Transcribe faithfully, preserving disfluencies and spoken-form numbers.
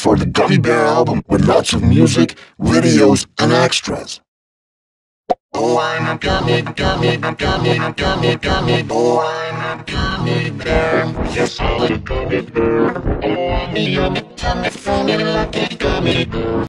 for the Gummy Bear album with lots of music, videos, and extras. Oh, I'm a gummy, gummy, gummy, gummy, gummy. Oh, I'm a gummy bear. Yes, I'm a gummy bear. Oh, I'm a yummy, tummy, funny, lucky gummy bear.